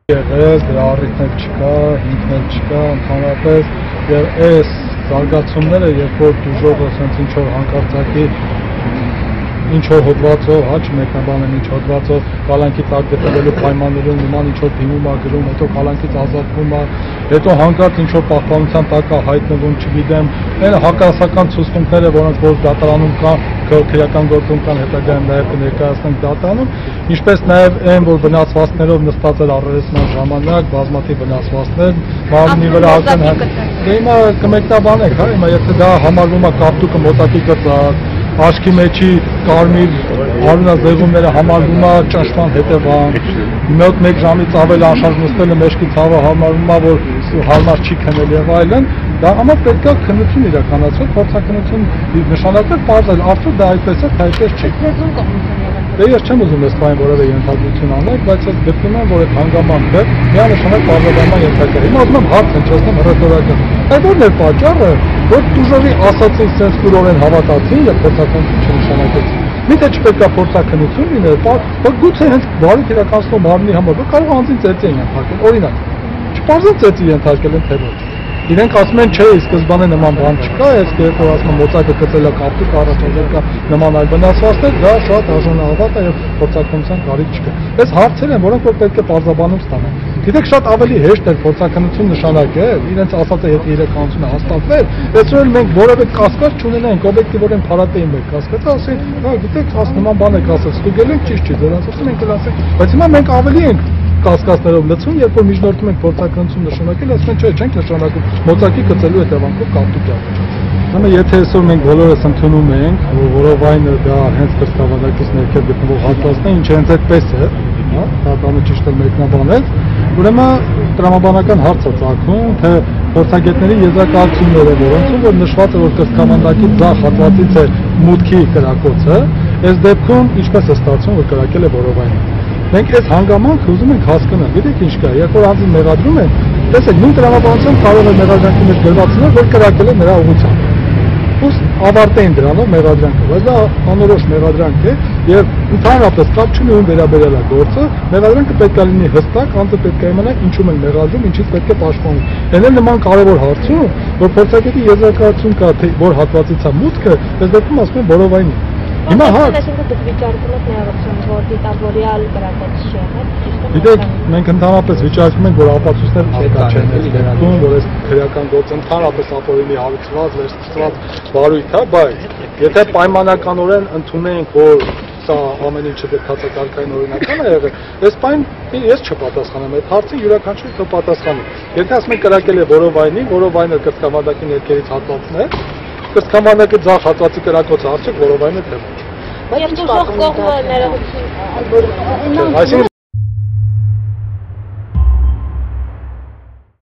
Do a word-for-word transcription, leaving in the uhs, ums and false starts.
Եղես, դրա առիթներ չկա, հիմքներ չկա, ընդհանրապես եւ այս զարգացումները, երբ որ դժողը ասենց ինչ որ հանկարծակի ինչ որ հոդվածով, հա, չմեկնաբանեմ ինչ հոդվածով կալանքի տակ գտնվելու պայմաններում նման ինչ որ դիմում ա գրում, հետո կալանքից ազատվում ա, հետո հանկարծ ինչ որ պահպանության տակ ա հայտնվում, չգիտեմ, այն հակասական ցուցմունքները, որոնք որ դատարանում կան, քրեական գործում կան, հետագայում նաև կներկայացնենք դատարանում, ինչպես նաև այն, որ վնասվածքներով նստած էր առերեսման ժամանակ, բազմաթիվ վնասվածքներ, մարմնի վրա ակն դե հիմա կմեկնաբանենք, հա, հիմա եթե դա համարվում է կապտուկը մոտակի կծած, աչքի մեջի կարմիր արյունազեղումները համարվում է ճնշման հետևանք, մոտ մեկ ժամից ավել անշարժ նստելը մեջքի ցավը համարվում է, որ հարմար չի քնել եւ այլն, դա համար պետք է քննություն իրականացնել, փորձաքննություն նշանակել, բարձր արդյոք դա այդպես է, թե այդպես չի։ Դե ես չեմ ուզում այս բանը որևէ ենթադրություն անել, բայց ես գտնում եմ, որ այդ հանգամանքը միանշանակ բարձրաբանման ենթակա է։ Հիմա ուզում եմ հարց հնչեցնեմ հռետորական։ Այդ ո՞րն էր պատճառը, որ դժողի ասացին sense կուրորեն հավատացին եւ փորձաքննություն չնշանակեցին։ Միթե չպետք է փորձաքննություն լիներ, որ գուցե հենց բարի իրականացնող մարմնի համար կարող է անձին ծեծի ենթարկել։ Օրինակ, չպարզեն ծեծի ենթարկել են թե ոչ։ Իրենք ասում են, չէ, սկզբանե նման բան չկա, այս երբ որ ասում են մոծակը գծել է կապտուկ, առաջադեմ կա նման այլ վնասվածքներ, դա շատ արժանահավատ է եւ փորձաքննության կարիք չկա։ Այս հարցեր են, որոնք որ պետք է բարձրաբանում ստանան։ Գիտեք, շատ ավելի հեշտ է փորձաքննություն նշանակել, իրենց ասած է, եթե իրականությունը հաստատվել, այսօր մենք որևէ կասկած չունենենք, օբյեկտիվորեն փարատեին մեր կասկածը, ասեն, հա, գիտեք, աս նման բան եք ասել, ստուգել ենք, ճիշտ չի, ձերանց ասում ենք, ասենք, բայց հիմա մենք ավելի ենք կասկածներով լցում, երբ որ միջնորդում ենք փորձաքննություն նշանակել, ասում են, չէ, չենք նշանակում, մոծակի գծելու հետևանքով կապտուկ է առաջանում։ Ուրեմն եթե այսօր մենք բոլորս ընդունում ենք, որ որովայնը դա հենց կրծքավանդակից ներքև գտնվող հատվածն է, ինչը հենց այդպես է, հա, դա բանը ճիշտ է մեկնաբանել, ուրեմն տրամաբանական հարց է ծագում, թե փորձագետների եզրակացությունները, որոնցում որ նշված է, որ կրծքավանդակի ձախ հատվածից է մուտքի կրակոցը, այս դեպքում ինչպես է ստացվում, որ կրակել է որովայնը։ Մենք այս հանգամանքը ուզում ենք հասկանալ, գիտեք ինչ կա, երբ որ անձին մեղադրում են, տեսեք, նույն տրամաբանությամբ կարող է մեղադրանքի մեջ գրված լինել, որ կրակել է նրա ուղղությամբ։ Ուստ ավարտեին դրանով մեղադրանքը, բայց դա անորոշ մեղադրանք է եւ ընդհանրապես կապ չունի ում վերաբերյալ է գործը, մեղադրանքը պետք է լինի հստակ, անձը պետք է իմանա ինչում են մեղադրում, ինչից պետք է պաշտպանվում։ Այն էլ նման կարևոր հարցում, որ փորձագետի եզրակացություն կա, թե որ հատվածից է մուտքը, այս դեպքում ասում են որովայնի։ Հիմա հա վիճարկում եք ներողություն, որ դիտավորյալ կրակոց չի եղել։ Գիտեք, մենք ընդհանրապես վիճարկում ենք, որ ապացույցներ արկա չեն ներկայացնում, որ այս քրեական գործը ընդհանրապես ապօրինի հարուցված, վերստացված բարույթ է, բայց եթե պայմանականորեն ընդունենք, որ սա ամեն ինչը դեպքացակարգային օրինական է եղել, այս պայն ես չպատասխանեմ այդ հարցին, յուրաքանչյուր թող պատասխանի։ Եթե ասում ենք կրակել է որովայնի, որովայնը կրծքավանդակի ներքևից հատվածն է, կրծքավանդակի ձախ հատվածի կրակոցը արդյոք որովայնը թե ոչ։ Բայց դժոխ կողմը ներողություն,